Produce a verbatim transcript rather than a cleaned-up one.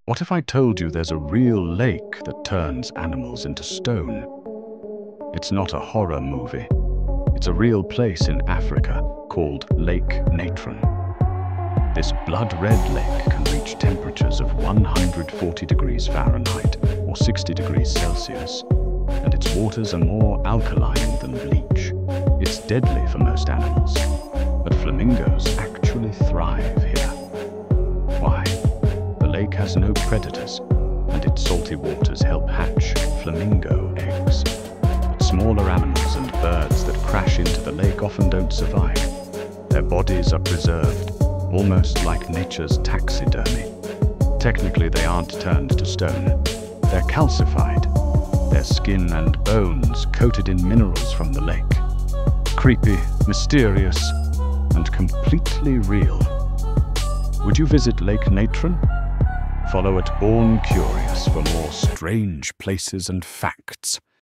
What if I told you there's a real lake that turns animals into stone? It's not a horror movie. It's a real place in Africa called Lake Natron. This blood-red lake can reach temperatures of one hundred forty degrees Fahrenheit or sixty degrees Celsius, and its waters are more alkaline than bleach. It's deadly for most animals, but flamingos actually thrive here. Why? The lake has no predators, and its salty waters help hatch flamingo eggs. But smaller animals and birds that crash into the lake often don't survive. Their bodies are preserved, almost like nature's taxidermy. Technically, they aren't turned to stone. They're calcified, their skin and bones coated in minerals from the lake. Creepy, mysterious, and completely real. Would you visit Lake Natron? Follow at Born Curious for more strange places and facts.